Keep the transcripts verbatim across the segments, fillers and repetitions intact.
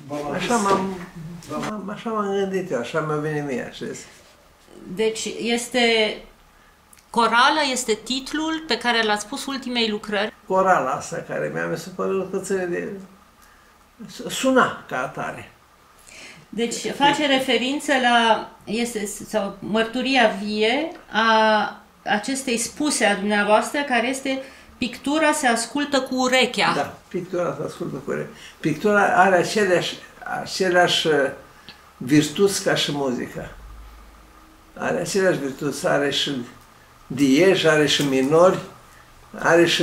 Așa m-am așa m-am gândit eu, așa mi-a venit mie, știți? Deci este corală, este titlul pe care l-ați pus ultimei lucrări? Corala asta care mi-a mi se părut că ține de... suna ca atare. Deci face referință la, este, sau mărturia vie a acestei spuse a dumneavoastră, care este: pictura se ascultă cu urechea. Da, pictura se ascultă cu urechea. Pictura are aceleași, aceleași virtuți ca și muzica. Are aceleași virtuți, are și diezi, are și minori, are și...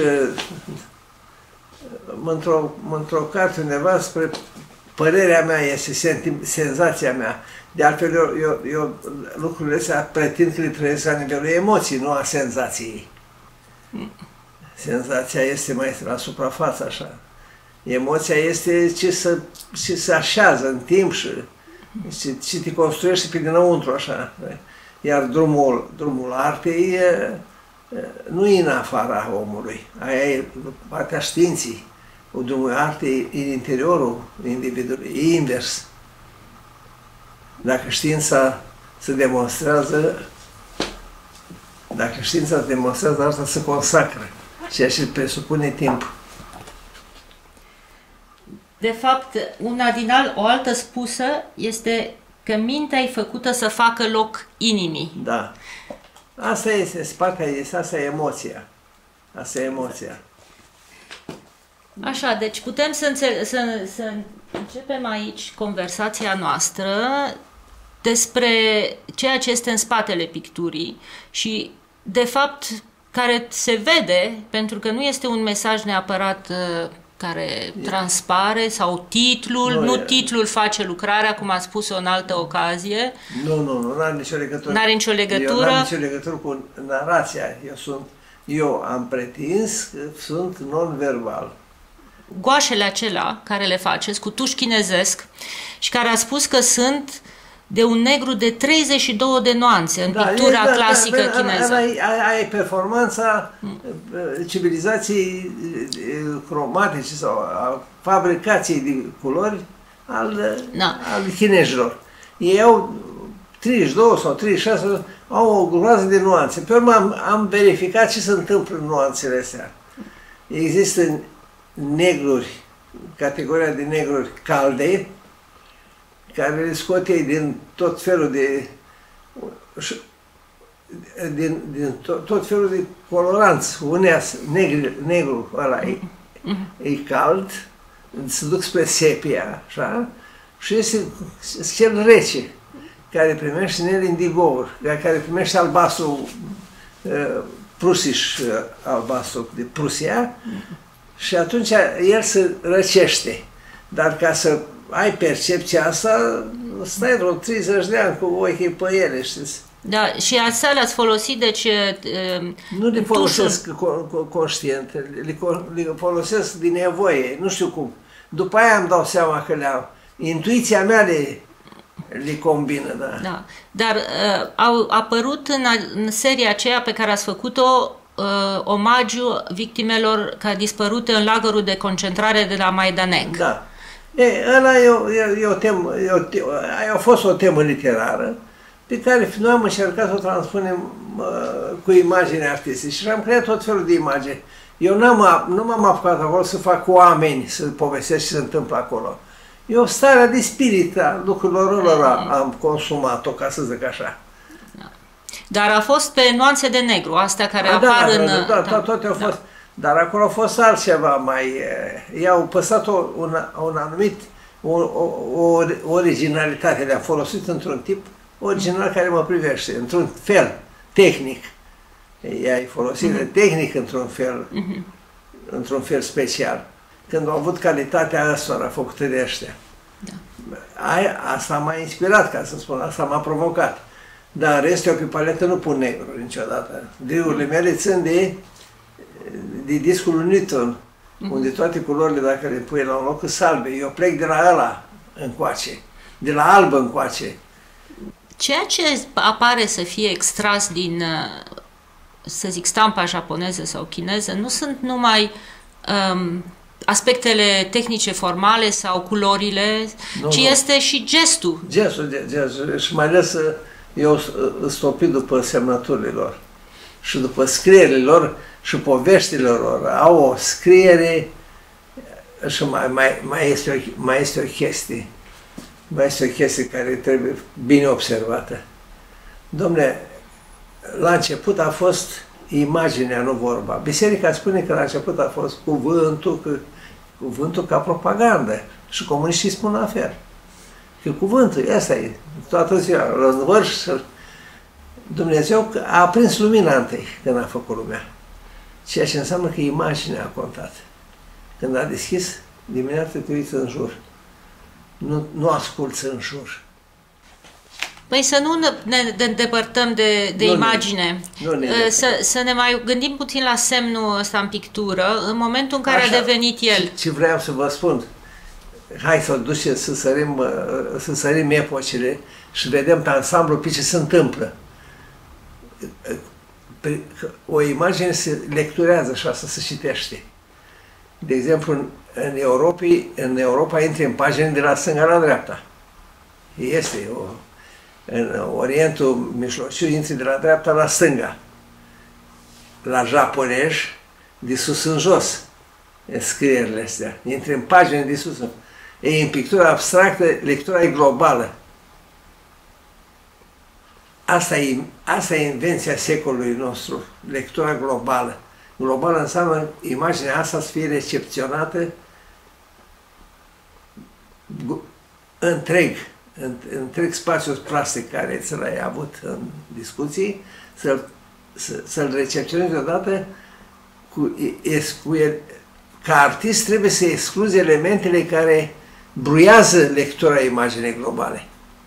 Într-o într-o carte undeva spre părerea mea, este senzația mea. De altfel, eu, eu, eu lucrurile astea pretind că le trăiesc la nivelul emoții, nu a senzației. Senzația este mai la suprafață, așa. Emoția este ce se, ce se așează în timp și ce, ce te construiește pe dinăuntru, așa. Iar drumul, drumul artei e, nu e în afara omului, aia e partea științii. Drumul artei e în interiorul individului, e invers. Dacă știința se demonstrează, dacă știința se demonstrează, asta se consacră, ceea ce presupune timp. De fapt, una din al, o altă spusă este că mintea e făcută să facă loc inimii. Da. Asta este, partea este, asta e emoția. Asta e emoția. Așa, deci putem să, să, să începem aici conversația noastră despre ceea ce este în spatele picturii și, de fapt, care se vede, pentru că nu este un mesaj neapărat uh, care transpare, sau titlul, nu, nu titlul face lucrarea, cum a spus-o în altă ocazie. Nu, nu, nu, nu are nicio legătură. Nu are nicio legătură. Eu n-am nicio legătură cu narația. Eu, sunt, eu am pretins că sunt non-verbal. Goașele acelea care le faceți cu tuș chinezesc și care a spus că sunt de un negru de treizeci și două de nuanțe în da, pictura da, clasică da, chineză. Aia e performanța mm. civilizației cromatice sau a fabricației de culori al, da. al chinezilor. Ei au treizeci și doi sau treizeci și șase, au o groază de nuanțe. Pe urmă am, am verificat ce se întâmplă în nuanțele astea. Există negruri, categoria de negruri calde, care le scot ei din tot felul de din, din tot, tot felul de coloranți. Unea negru, negru ăla e, e cald, se duc spre sepia, așa, și este cel rece, care primește nel indigouri, care primește albastru uh, prusiș, uh, albastru de Prusia, și atunci el se răcește. Dar ca să ai percepția asta, stai vreo treizeci de ani cu ochii pe ele, știți? Da, și asta le-ați folosit, deci... Nu le folosesc conștient, le, le folosesc din nevoie, nu știu cum. După aia îmi dau seama că le-am... Intuiția mea le, le combină, da. Da. Dar uh, au apărut în, în seria aceea pe care ați făcut-o uh, omagiu victimelor care dispărute în lagărul de concentrare de la Majdanek. Da. E, ăla e o, e, e o temă, e o, aia a fost o temă literară pe care noi am încercat să o transpunem uh, cu imagini artistice și am creat tot felul de imagini. Eu nu m-am apucat acolo să fac oameni să povestesc ce se întâmplă acolo. Eu starea de spirit a lucrurilor lor am consumat-o, ca să zic așa. Da. Dar a fost pe nuanțe de negru, astea care a, apar da, în... Da, da, da, toate au fost... Da. Dar acolo a fost altceva mai... I-au păstrat o, un, un anumit... O, o, o originalitate, le-am folosit într-un tip original care mă privește, într-un fel tehnic. I-ai folosit mm-hmm. tehnic într-un fel, mm-hmm. într-un fel special. Când au avut calitatea ăstora făcută de ăștia. Da. Aia, asta m-a inspirat, ca să spun, asta m-a provocat. Dar în rest, eu pe paletă nu pun negru niciodată. Driurile mele țin de, de discul lui Newton, mm-hmm. unde toate culorile, dacă le pui la un loc, sunt albe. Eu plec de la ăla încoace, de la alb încoace. Ceea ce apare să fie extras din, să zic, stampa japoneză sau chineză, nu sunt numai um, aspectele tehnice formale sau culorile, nu, ci nu. Este și gestul. Gestul, gestul. Și mai ales eu stopit după semnăturile lor și după scrierile lor și poveștile lor. Au o scriere și mai, mai, mai, este o, mai este o chestie. Mai este o chestie care trebuie bine observată. Dom'le, la început a fost imaginea, nu vorba. Biserica spune că la început a fost cuvântul, că, cuvântul ca propagandă. Și comuniștii spun la fel. Că cuvântul, asta e, toată ziua, răzvărș. Dumnezeu a aprins lumina întâi când a făcut lumea. Ceea ce înseamnă că imaginea a contat. Când a deschis, dimineața te uiți în jur. Nu, nu asculți în jur. Păi să nu ne îndepărtăm de, de nu imagine, ne, nu ne să, să ne mai gândim puțin la semnul ăsta în pictură, în momentul în care Așa, a devenit el. Ce vreau să vă spun, hai să ducem să sărim, să sărim epocile și vedem pe ansamblu pe ce se întâmplă. O imagine se lecturează așa, să se citește. De exemplu, în, în, Europa, în Europa intri în pagini de la stânga la dreapta. Este o... În Orientul Mijlociu intri de la dreapta la stânga. La japonezi, de sus în jos, în scrierile astea. Intri în pagini de sus în... E, în pictura abstractă, lectura e globală. Asta e, asta e invenția secolului nostru, lectura globală. Globală înseamnă imaginea asta să fie recepționată întreg, întreg spațiul plastic care ți l-ai avut în discuții, să-l să recepționezi odată cu, cu el. Ca artist trebuie să excluzi elementele care bruiază lectura imaginei globale.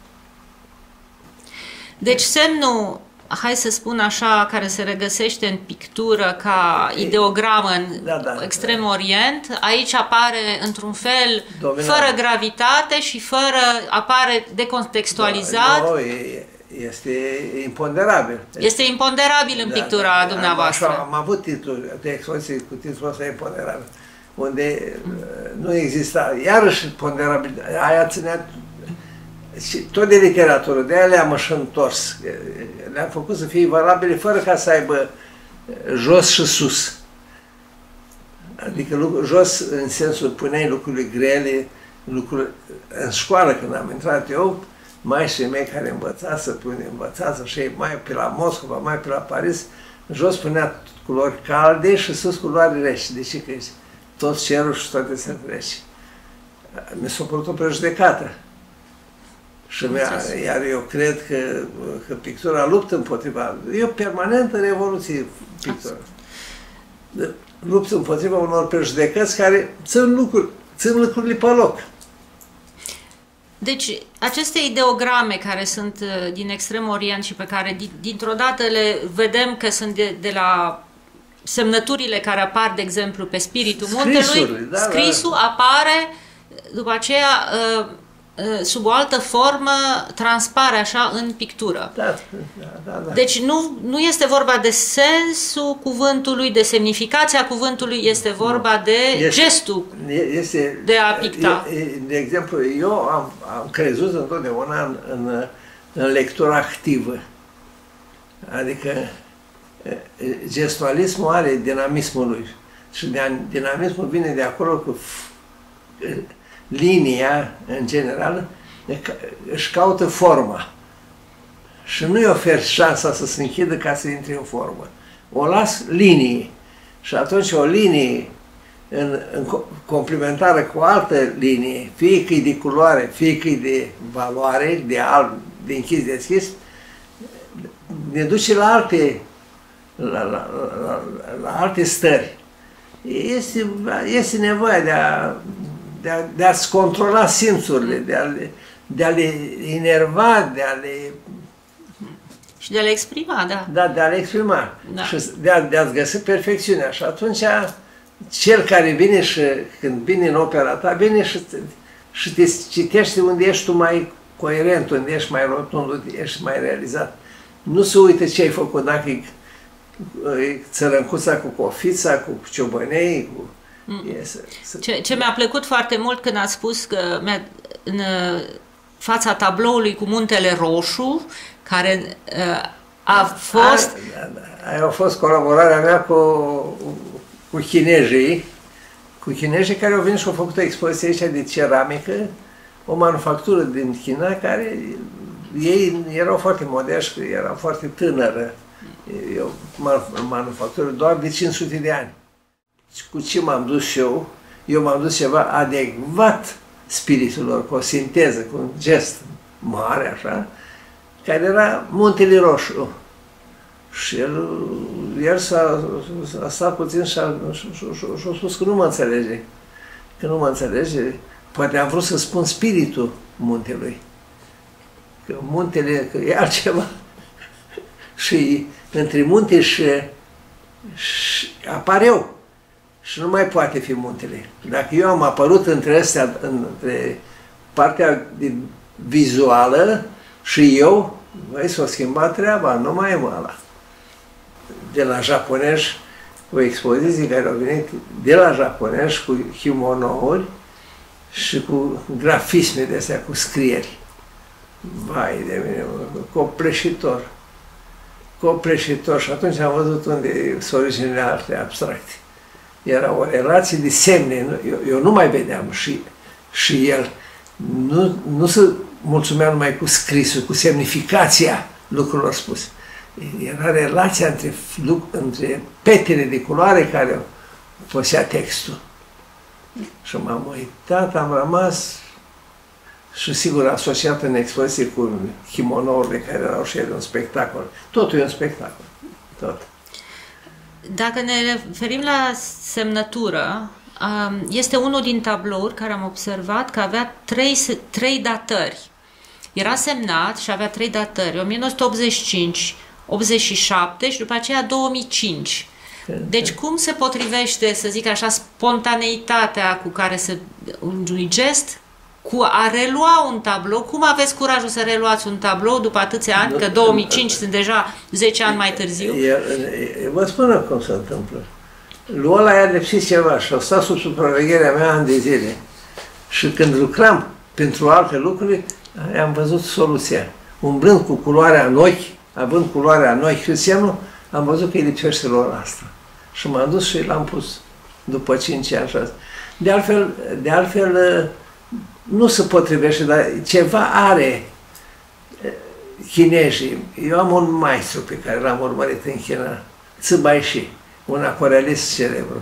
Deci semnul, hai să spun așa, care se regăsește în pictură ca ideogramă în da, da, Extrem da. Orient, aici apare într-un fel Dominant. Fără gravitate și fără, apare decontextualizat. No, e, este imponderabil. Este imponderabil în da, pictura da, dumneavoastră. Așa, am avut titluri de expoziție cu titlul ăsta imponderabil, unde nu exista, iarăși ponderabil, aia ținea și tot de literatură, de aia le-am și întors. Le-am făcut să fie valabile fără ca să aibă jos și sus. Adică jos în sensul puneai lucruri grele, lucruri... În școală când am intrat eu, maestrii mei care învăța să pune, învăța să și mai pe la Moscova, mai pe la Paris, jos punea culori calde și sus culori reci. De ce? Că tot cerul și toate sunt reci. Mi s-a părut o prejudecată. Și iar eu cred că, că pictura luptă împotriva... E o permanentă revoluție pictura. Luptă împotriva unor prejudecăți care țin, lucruri, țin lucrurile pe loc. Deci, aceste ideograme care sunt din Extrem Orient și pe care dintr-o dată le vedem că sunt de, de la semnăturile care apar, de exemplu, pe spiritul muntelui, da, scrisul da. apare, după aceea... sub o altă formă, transpare așa în pictură. Da, da, da, da. Deci nu, nu este vorba de sensul cuvântului, de semnificația cuvântului, este vorba de este, gestul este, de a picta. De exemplu, eu am, am crezut întotdeauna în, în, în lectura activă. Adică gestualismul are dinamismul lui. Și dinamismul vine de acolo că linia, în general, își caută forma și nu-i ofer șansa să se închidă ca să intre în formă. O las linie și atunci o linie în, în complementară cu o altă linie, fie că e de culoare, fie că e de valoare, de alb, de închis, deschis, ne duce la alte, la, la, la, la alte stări. Este, este nevoie de a de, a, de a-ți controla simțurile, de a, le, de a le enerva, de a le... Și de a le exprima, da. Da, de a le exprima. Da. Și de, a, de a-ți găsi perfecțiunea. Și atunci cel care vine și, când vine în opera ta, vine și, și te citește unde ești tu mai coerent, unde ești mai rotund, unde ești mai realizat. Nu se uită ce ai făcut, dacă e, e țărâncuța cu cofița, cu ciobănei, cu... E să, să... Ce, ce mi-a plăcut foarte mult când ați spus că în fața tabloului cu Muntele Roșu, care a fost... A, da, da. Aia a fost colaborarea mea cu, cu chinezii, cu chinezii care au venit și au făcut o expoziție aici de ceramică, o manufactură din China, care ei erau foarte modești, erau foarte tânără. E o manufactură doar de cinci sute de ani. Cu ce m-am dus eu? Eu m-am dus ceva adecvat spiriturilor, cu o sinteză, cu un gest mare, așa, care era Muntele Roșu. Și el, el s-a, a stat puțin și a, a spus că nu mă înțelege. Că nu mă înțelege. Poate am vrut să spun spiritul muntelui. Că muntele, că e altceva. Și între munte și, și apar eu. Și nu mai poate fi muntele. Dacă eu am apărut între astea, între partea vizuală și eu, băi, s-a schimbat treaba, nu mai e ăla. De la japonezi, cu expoziții care au venit de la japonezi, cu kimonouri și cu grafisme de astea, cu scrieri. Vai de mine, copleșitor. Copleșitor. Și atunci am văzut unde sunt originele arte abstracte. Era o relație de semne. Eu, eu nu mai vedeam și, și el nu, nu se mulțumea numai cu scrisul, cu semnificația lucrurilor spuse. Era relația între, între petele de culoare care făcea textul. Și m-am uitat, am rămas și sigur asociat în expoziție cu kimonourile care erau și ele un spectacol. Totul e un spectacol. Tot. Dacă ne referim la semnătură, este unul din tablouri care am observat că avea trei, trei datări. Era semnat și avea trei datări, o mie nouă sute optzeci și cinci, optzeci și șapte și după aceea două mii cinci. Deci cum se potrivește, să zic așa, spontaneitatea cu care se, unui gest cu a relua un tablou? Cum aveți curajul să reluați un tablou după atâția ani, că două mii cinci sunt deja zece ani mai târziu? Vă spun cum se întâmplă. Lui ăla i-a lipsit ceva și a stat sub supravegherea mea ani de zile. Și când lucram pentru alte lucruri, am văzut soluția. Umblând cu culoarea în ochi, având culoarea în ochi Cristianul, am văzut că îi lipsește lor asta. Și m-am dus și l-am pus după cinci ani. Așa. De altfel, de altfel, nu se potrivește, dar ceva are chinezii. Eu am un maestru pe care l-am urmărit în China, Țibaiși, un acuarelist celebru.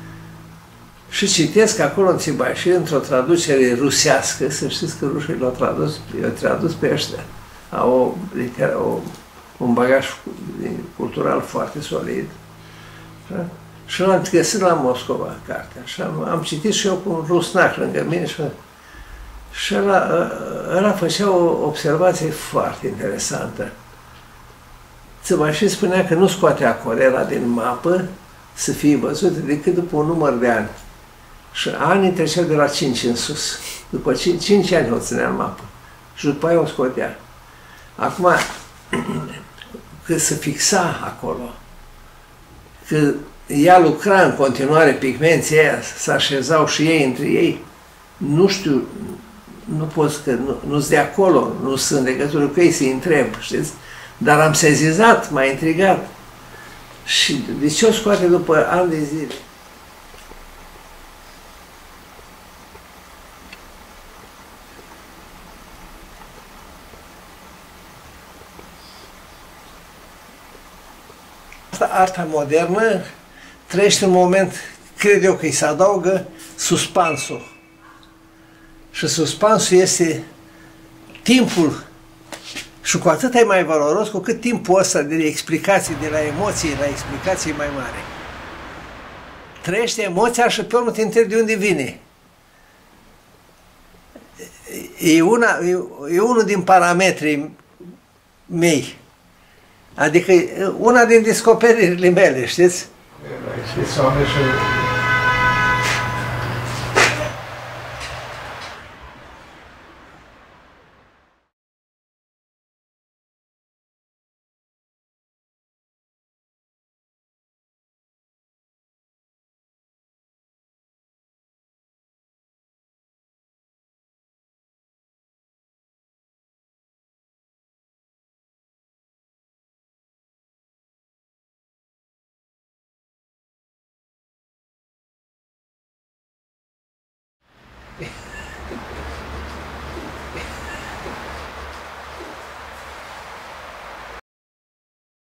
Și citesc acolo în Țibaiși, într-o traducere rusească, să știți că rușii l-au tradus, i-au tradus pe ăștia. Au o, o, un bagaj cultural foarte solid. Da? Și l-am găsit la Moscova, cartea. Și am, am citit și eu cu un rusnac lângă mine și, și ăla, ăla făcea o observație foarte interesantă. Țibaiși spunea că nu scoate acorela din mapă să fie văzută decât după un număr de ani. Și anii treceau de la cinci în sus. După cinci ani o ținea în mapă. Și după aia o scotea. Acum, că se fixa acolo, că ea lucra în continuare, pigmenții aia, se așezau și ei între ei, nu știu, nu poți că nu, nu-s de acolo, nu sunt în legătură cu ei să-i întreb, știți? Dar am sezizat, m-a intrigat. Și de ce o scoate după ani de zile? Asta, arta modernă trăiește un moment, cred eu că îi se adaugă suspansul. Și suspansul este timpul. Și cu atât e mai valoros cu cât timpul ăsta de explicații, de la emoții la explicații mai mare. Trăiește emoția și pe urmă te întrebi de unde vine. E, una, e, e unul din parametrii mei. Adică una din descoperirile mele, știți? Știți, E